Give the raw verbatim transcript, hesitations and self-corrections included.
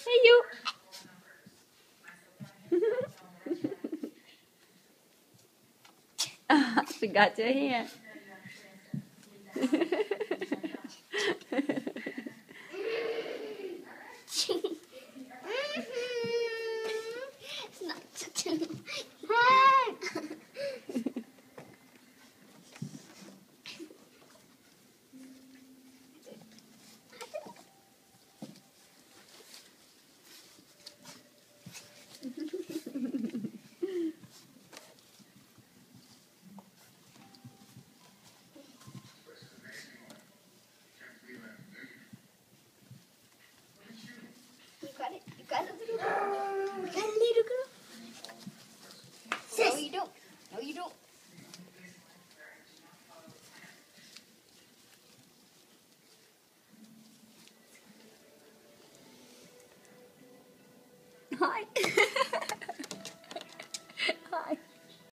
Hey, you. She got your hand. It's not touching my head. You got it. You got a little girl. You got a little girl. No, you don't. No, you don't. Hi.